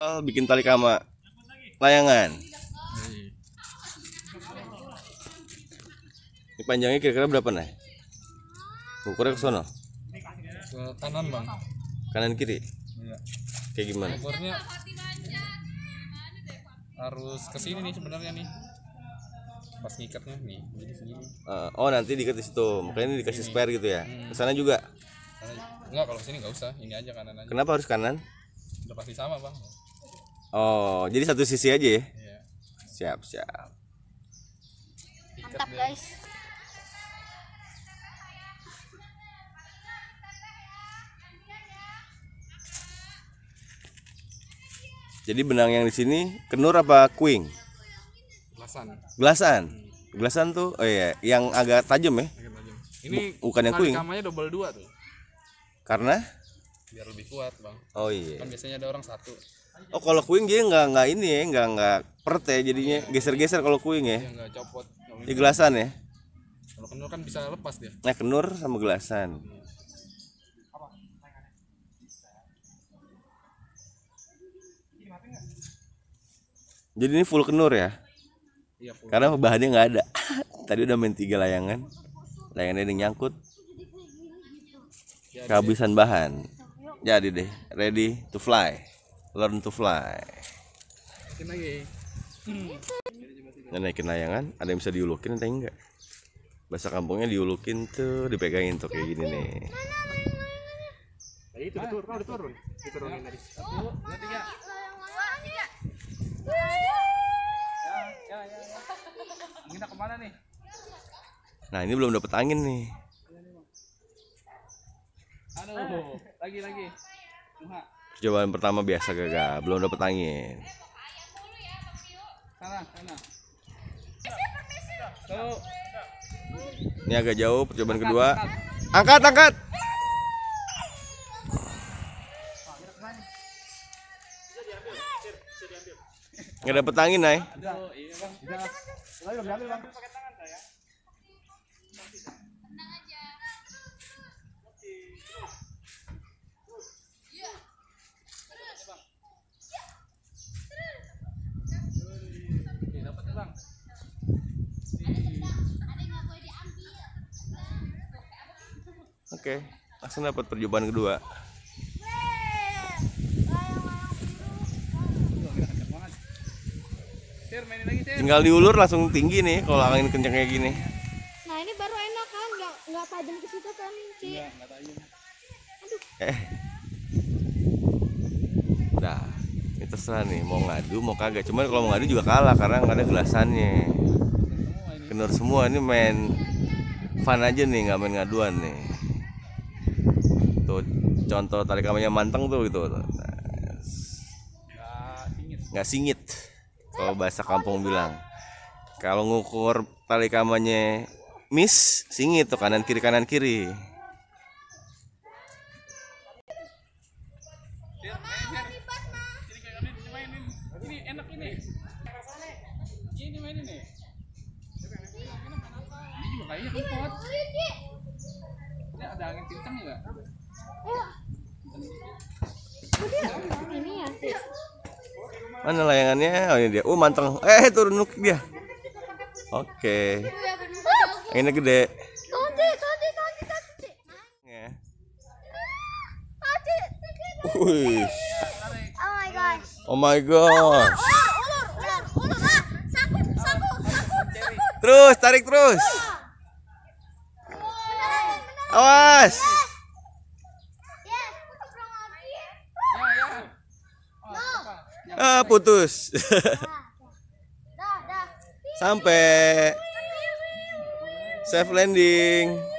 Bikin tali kama layangan. Ini panjangnya kira-kira berapa nih? Ukurnya ke sono? Ke kanan bang. Kanan kiri? Iya. Kayak gimana? Ukurnya harus ke sini nih sebenarnya nih. Pas ngikatnya nih, jadi segini. Oh nanti diikat di situ, makanya ini dikasih spare gitu ya? Kesana juga? Enggak, kalau sini nggak usah, ini aja kanan aja. Kenapa harus kanan? Udah pasti sama bang. Oh jadi satu sisi aja ya? Iya. Siap siap. Mantap guys. Jadi benang yang di sini kenur apa kuing? Gelasan. Gelasan. Gelasan tuh, oh iya, yang agak tajam ya? Agak tajam. Ini Bukan yang kuing. Kamanya double 2 tuh. Karena? Biar lebih kuat bang. Oh iya. Kan biasanya ada orang satu. Oh kalau kuing dia nggak ini ya, nggak pert ya jadinya, geser-geser kalau kuing ya. Dia nggak copot. Di gelasan ya. Kalau kenur kan bisa lepas dia. Nah kenur sama gelasan. Jadi ini full kenur ya? Iya full. Karena bahannya nggak ada. Tadi udah main 3 layangan. Layangannya ada nyangkut. Kehabisan bahan. Jadi deh, ready to fly. Learn to fly. Naikin lagi. Nah, naikin layangan, ada yang bisa diulukin ada yang enggak? Bahasa kampungnya diulukin tuh, dipegangin tuh kayak gini nih. Itu udah turun. Diturunin tadi. 1, 2, 3. Ya. Kita kemana nih? Nah, ini belum dapet angin nih. Aduh, lagi. Percobaan pertama biasa gagal, belum dapet angin. Sana. Tuh. Ini agak jauh, percobaan kedua. Angkat. Nggak dapet angin, Nay. Aduh, iya bang. Bisa. Ambil bang. Pakai tangan saya. Oke, langsung dapat percobaan kedua. Tinggal diulur langsung tinggi nih kalau angin kencang kayak gini. Nah ini baru enak kan, nggak tajam ke situ kan, Ci? Enggak tajam. Nah, ini terserah nih mau ngadu mau kagak. Cuman kalau mau ngadu juga kalah karena nggak ada gelasannya. Kenur semua ini main fun aja nih, nggak main ngaduan nih. Tuh contoh tali kamanya manteng tuh gitu. Nggak singit. Kalau bahasa kampung bilang. Kalau ngukur tali kamanya miss, singit tuh kanan kiri. Ini enak ini. Ini mainin nih. Ini juga kayaknya kuat. Ini ada angin kencang enggak? Ini ya sih. Mana layangannya? Oh ini dia. Manteng. Turun nuk dia. Oke. Ini gede. Tonci. Ya. Wih. Oh my gosh. Oh my god. Ulur. Sapu. Terus, tarik terus. Awas. Putus. Sampai safe landing.